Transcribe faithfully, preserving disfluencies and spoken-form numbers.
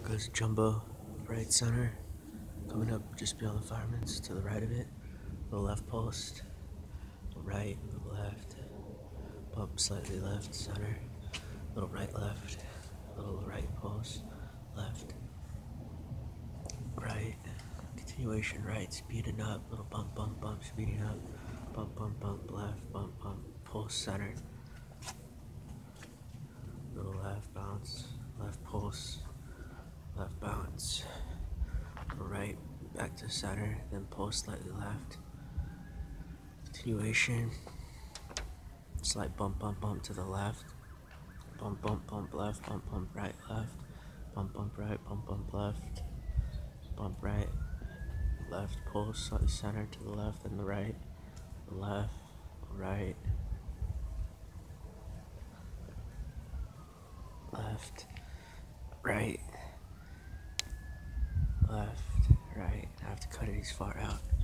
Goes jumbo right center, coming up just beyond the fireman's to the right of it. Little left post, little right, little left, bump slightly left center, little right left, little right post, left, right, continuation right, speeding up, little bump, bump, bump, speeding up, bump, bump, bump, left, bump, bump, post center, little left bounce, left post, left bounce, little right, back to center, then post slightly left, continuation, slight bump, bump, bump to the left, bump, bump, bump left, bump, bump right, left, bump, bump right, bump, bump left, bump right, left, post, slightly center to the left and the right, left, right, left, right, left, right. I have to cut it as far out.